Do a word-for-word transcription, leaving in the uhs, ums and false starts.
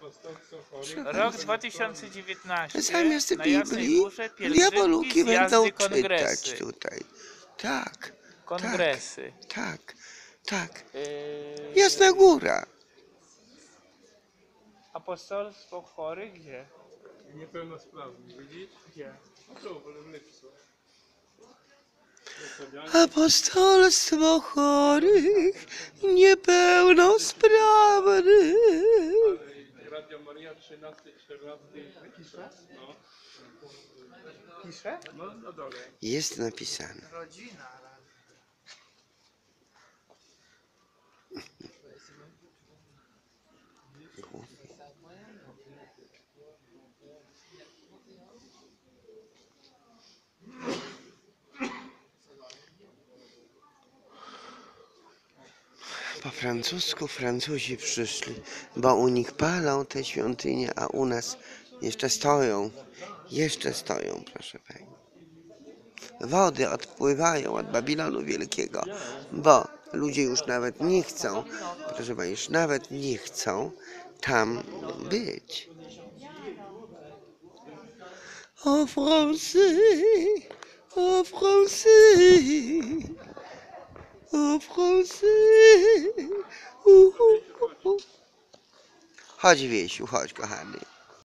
Rok dwa tysiące dziewiętnasty. Zamiast Na Jasnej Biblii Górze diaboluki pielgrzymki, będą zjazdy, czytać kongresy. tutaj. Tak, Kongresy. tak, tak. Yy, Jasna Góra. Apostolstwo chorych gdzie? Niepełnosprawny, widzisz? Gdzie? No tu, w Lemniczu. Apostolstwo chorych, niepełnosprawnych. Radio Maria trzynasty, czternasty. No. Pisze? No, na dole. Jest napisane. Rodzina. Po francusku Francuzi przyszli, bo u nich palą te świątynie, a u nas jeszcze stoją. Jeszcze stoją, proszę pani. Wody odpływają od Babilonu Wielkiego, bo ludzie już nawet nie chcą, proszę pani, już nawet nie chcą tam być. O Français, o Français, o Français. Uh, uh, uh. Chodź, Wiesiu, chodź, kochany.